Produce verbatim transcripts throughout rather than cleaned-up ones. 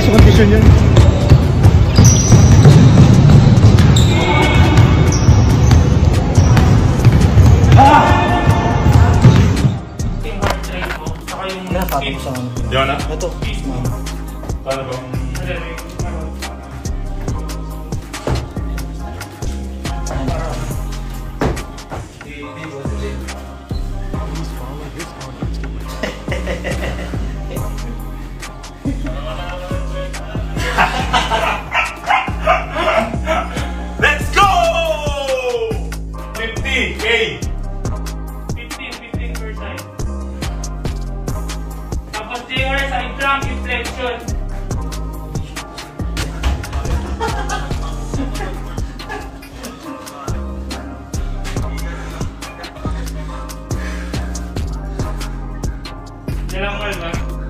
sa kondisyon yan. Ah! Yung heart rate mo, saka yung speed. Diyan na? Ito. Paano ba? Let's go! fifty K! fifteen, fifteen per side. Tapos J R side trunk inflection. Dalang kalma.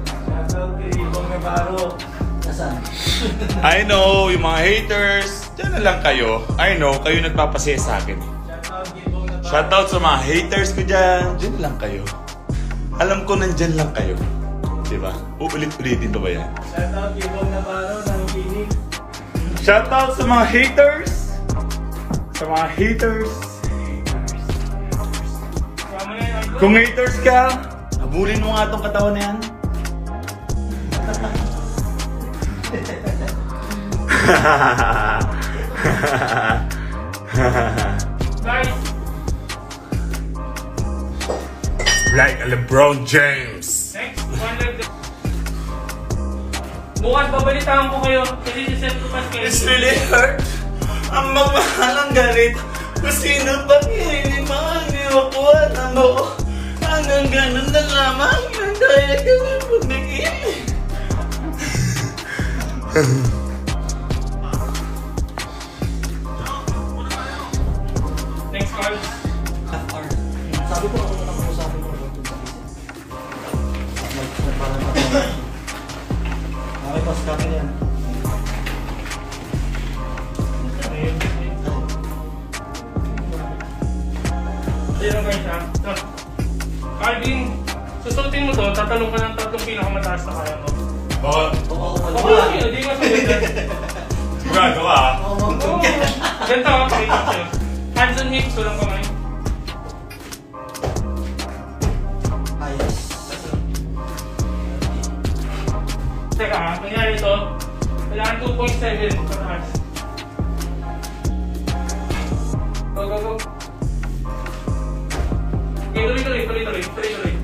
I know, yung mga haters, dyan na lang kayo. I know, kayo nagpapasaya sa akin. Shoutout sa mga haters ko dyan. Dyan lang kayo. Alam ko nandyan lang kayo. Diba? Uulit-ulitin pa ba yan? Shoutout Gibong Navarro ng Kinig. Shoutout sa mga haters. Sa mga haters. Sama na yun, Argo. Kung haters ka, habulin mo nga itong katawan na yan. Guys, Like a LeBron James. next, one leg. Bukas babalitaan ko kayo kasi siset ko pa schedule. It's really hurt. Ang magmahal ang ganito. Kung sino pa hindi makaniwakuha na mo. Hanggang ganun na lamang yung daya ka na pagdagin. Next call. Sabi ko ako nang usapin ko doon sa business. Parang okay, pas kami yan. Ayun guys ha. So, Calvin, susutin mo to, tatalong ka ng tatlong pinakamataas na kaya mo. Bakit? Oo, wala. Okay lang yun, hindi ka sumunod. Sigurado ka ah. Oo, Oo, ganito ako, pakita ko sa'yo. Hands on hips, walang kamay. ayos. Teka ha, nangyari ito, kailangan two point seven pataas. Go, go, go. Okay, tuloy, tuloy, tuloy, tuloy, tuloy, tuloy.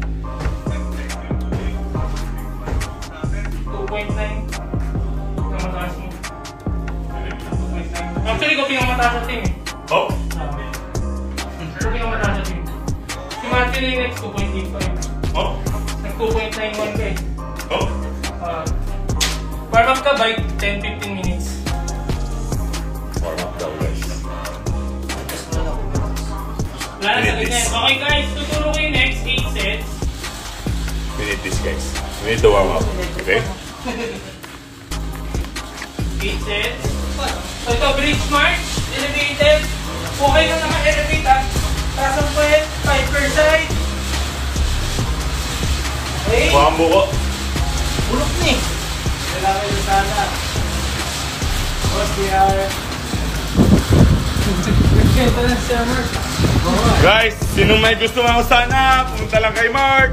two point nine. Pinakamataas mo. two point nine. Actually, ikaw pinakamataas sa team eh. Oh? Ikaw pinakamataas sa team. Si Martin yung next two point eight five. Oh? Nag two point nine one ka eh. Oh? Uh, warm up ka by ten to fifteen minutes. Warm up daw guys. Wala na sa ganyan. Okay guys, tuturo ko yung next eight sets. We need this guys. We need to warm up. Okay? eight sets. So ito, bridge march, elevated. Okay lang naka-elevate ah. Taas ang puwet, five per side. Okay? Kuha ang buko. Bulok ni. Kailangan yung sana. Boss, we are... Ito na siya, Mark. Guys, sinong may gusto mga sana, pumunta lang kay Mark.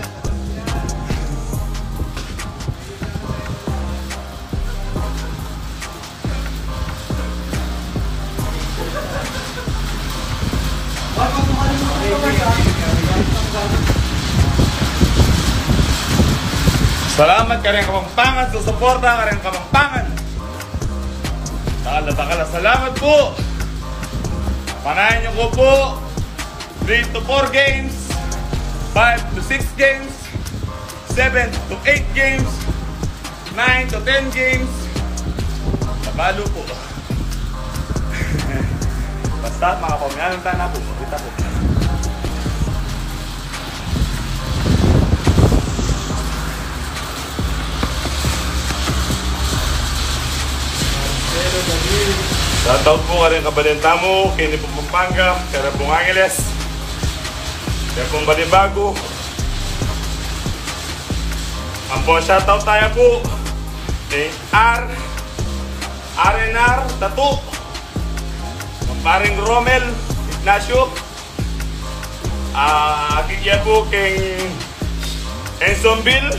Salamat ka rin Kapampangan sa suporta ka rin Kapampangan. Takala, takala, salamat po. Panahin niyo ko po three to four games, five to six games, seven to eight games, nine to ten games. Napalo po. Basta mga pamilya na po, kita po. Shoutout po ka rin kabalenta mo, kay Nipo Pampanga, kay Repong Angeles, kay Repong Balibago. Ang po, shoutout tayo po Eh, R. R and R, Tattoo. Paring Romel Ignacio. Ah, kikya po kay Ensonville.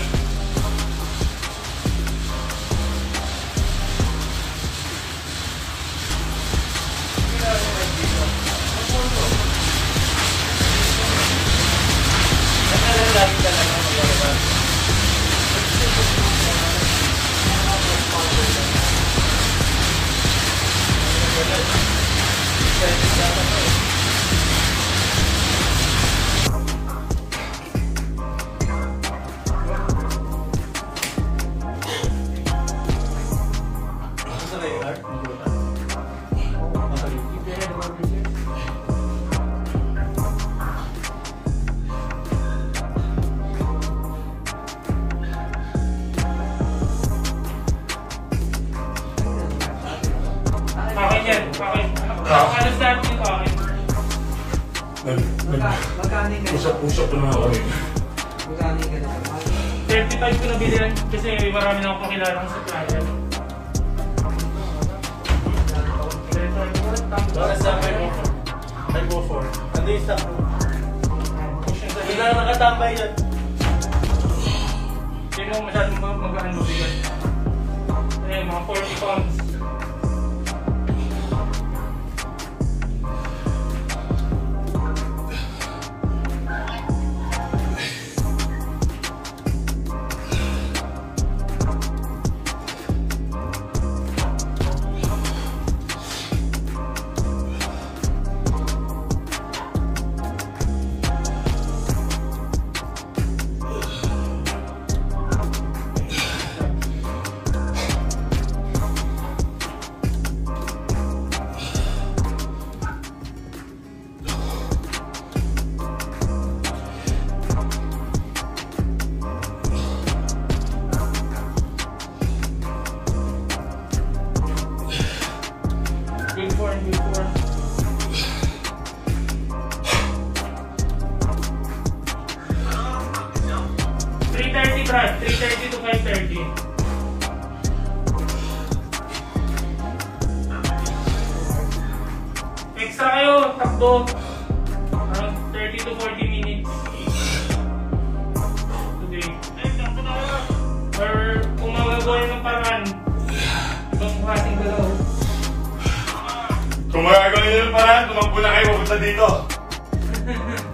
Akin yan, akin. Ano start dito akin? Magkaning ka. Usap-usap na ako eh. Magkaning ka na. thirty-five ko nabili yan kasi marami na akong pakilalang supplier. Para sa may go for. May go for. Ano yung stock mo? Bigla na nakatambay yan. Sino masyadong mag-ano mabigat? Eh, mga forty pounds. Good form, good form. three thirty, Brad. three thirty to five thirty. Extra kayo, takbo. Around thirty to forty minutes. Today. Ay, takbo na kayo. Or kung magagawa ng paraan, ibang klaseng galaw. Kung magagawin nyo yung paraan, tumakbo na kayo papunta dito.